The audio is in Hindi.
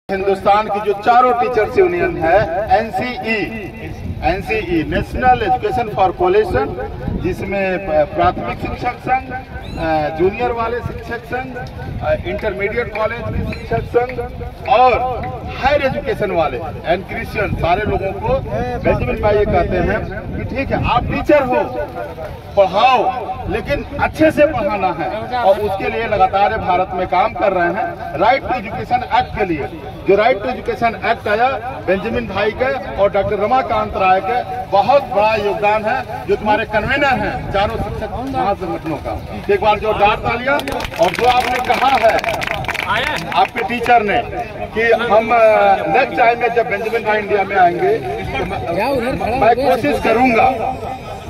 हिंदुस्तान की जो चारों टीचर्स यूनियन है NCE national education for coalition, जिसमें प्राथमिक शिक्षक संघ, जूनियर वाले शिक्षक संघ, इंटरमीडिएट कॉलेज के शिक्षक संघ और हायर एजुकेशन वाले एंड क्रिश्चियन, सारे लोगों को बेंजामिन भाई ये कहते हैं कि ठीक है आप टीचर हो, पढ़ाओ, लेकिन अच्छे से पढ़ाना है। और उसके लिए लगातार भारत में काम कर रहे हैं। राइट टू एजुकेशन एक्ट के लिए, जो राइट टू एजुकेशन एक्ट आया, बेंजामिन भाई के और डॉक्टर रमाकांत राय के बहुत बड़ा योगदान है, जो तुम्हारे कन्वीनर हैं चारों शिक्षक महासंगठनों का। एक बार जो डांट डालिए। और जो आपने कहा है आपके टीचर ने कि हम नेक्स्ट टाइम में जब बेंजामिन भाई इंडिया में आएंगे तो मैं कोशिश करूंगा